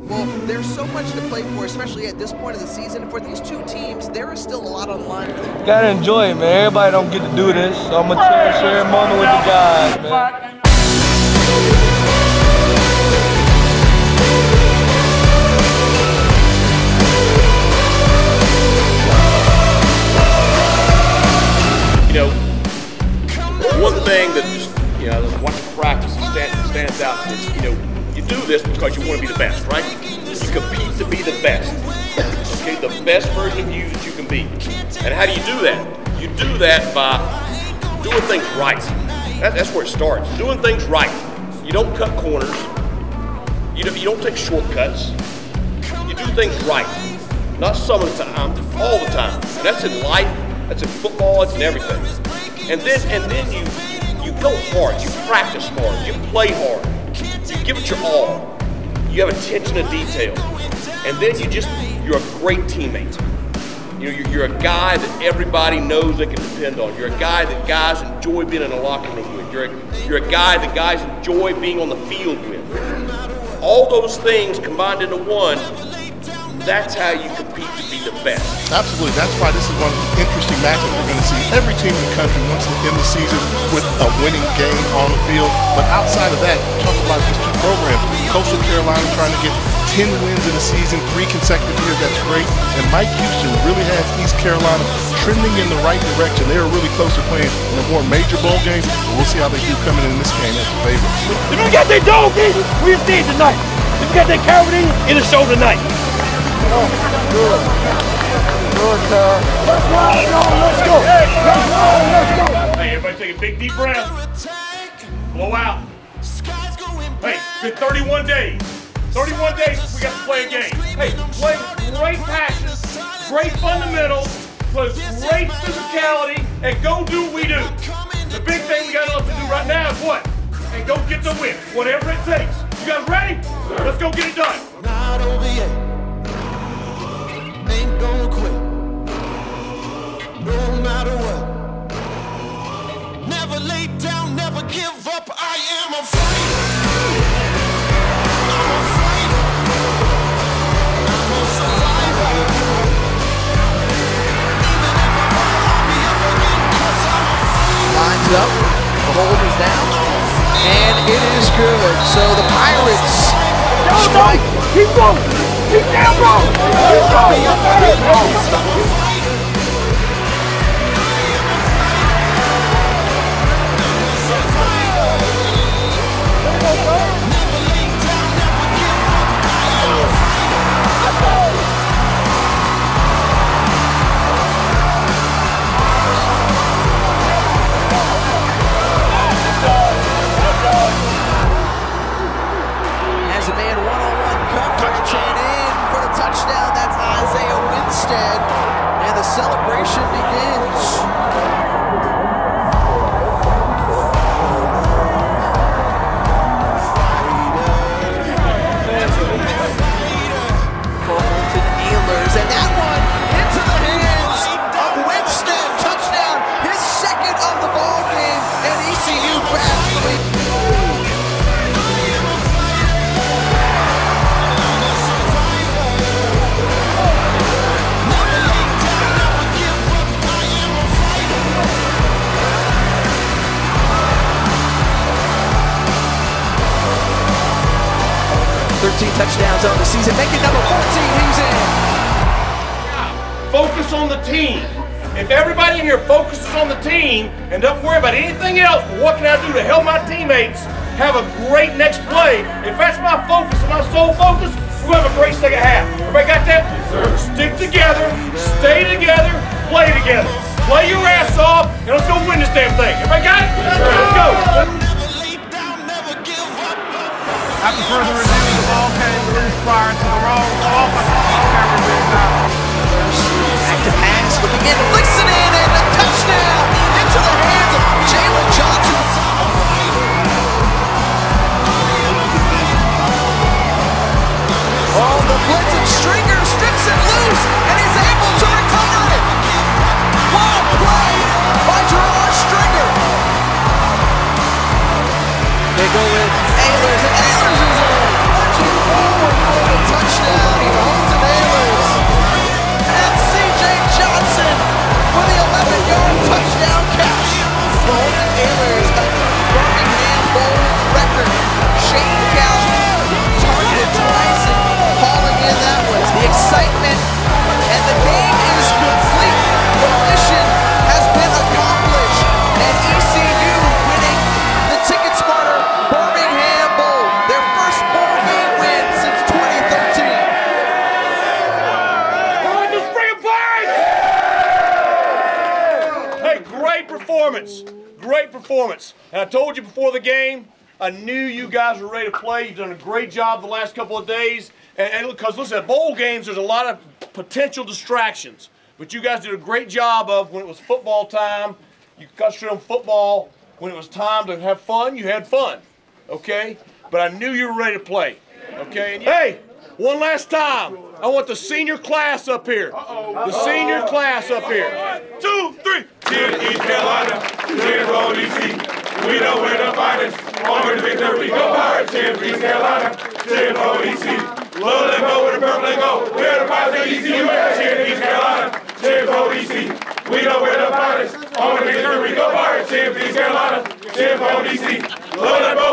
Well, there's so much to play for, especially at this point of the season. For these two teams, there is still a lot on the line for them. Gotta enjoy it, man. Everybody don't get to do this, so I'm gonna cherish every moment with the guys, man. You know, one thing that just, watching practice stands out is, you do this because you want to be the best, right? You compete to be the best. Okay, the best version of you that you can be. And how do you do that? You do that by doing things right. That's where it starts. Doing things right. You don't cut corners. You don't take shortcuts. You do things right. Not some of the time, all the time. And that's in life. That's in football, it's in everything. And then you go hard, you practice hard, you play hard, you give it your all. You have attention to detail. And then you're a great teammate. You're a guy that everybody knows they can depend on. You're a guy that guys enjoy being in a locker room with. You're a guy that guys enjoy being on the field with. All those things combined into one, that's how you compete to be the best. Absolutely. That's why this is one of the interesting matchups we're going to see. Every team in the country wants to end the season with a winning game on the field. But outside of that, talk about these two programs. Coastal Carolina trying to get 10 wins in a season, 3 consecutive years. That's great. And Mike Houston really has East Carolina trending in the right direction. They are really close to playing in a more major bowl game. But we'll see how they do coming in this game as a favorite. If you got that dog in you, we'll see it tonight. If you got that carrot in you, it'll show tonight. Oh, good. Good, sir. Let's go. Hey, everybody take a big deep breath. Blow out. Hey, it's been 31 days. 31 days since we got to play a game. Hey, play great passion, great fundamentals, play great physicality, and go do what we do. The big thing we got left to do right now is what? And go get the win, whatever it takes. You guys ready? Let's go get it done. Not over yet. Ain't gonna quit, no matter what. Never lay down, never give up. I am a fighter. I'm a fighter. I'm a survivor. Even if I fall, I'll be up again, 'cause I'm a fighter. Lines up, the hold is down, and it is good. So the Pirates strike. Keep going. Keep down, bro. Keep going. Has a man one-on-one coverage and in for the touchdown. That's Isaiah Winstead, and the celebration begins. And that one into the hands of Winstead. Touchdown, his second of the ball game, and ECU grabs the lead. Touchdowns on the season, making number 14, he's in. Focus on the team. If everybody in here focuses on the team and doesn't worry about anything else, what can I do to help my teammates have a great next play? If that's my focus and my sole focus, we're going to have a great second half. Everybody got that? Stick together, stay together, play together. Play your ass off, and let's go win this damn thing. Everybody got it? Let's go. After further review, the ball came loose prior to the roll. Back to pass, looking in, flicks it in, and a touchdown into the hands of Jalen Johnson. Oh, the blitzing stringer strips it loose, and he's able to recover it. Well played by Gerard Stringer. They go with Ahlers, and Ahlers is in. Punching forward for the touchdown. performance. Great performance. And I told you before the game, I knew you guys were ready to play. You've done a great job the last couple of days. And because, listen, at bowl games, there's a lot of potential distractions. But you guys did a great job of, when it was football time, you concentrated on football. When it was time to have fun, you had fun. Okay? But I knew you were ready to play. Okay? And hey, one last time. I want the senior class up here. The senior class up here. 1, 2, 3. Cheer East Carolina, cheer for DC. We know we're the finest. On to victory, go Pirates. Cheer East Carolina, cheer for DC. Love and go with the purple and go. We're the Pirates of ECU. Cheer East Carolina, cheer for DC. We know we're the finest. On to victory, go Pirates. Cheer East Carolina, cheer for DC. Love and go.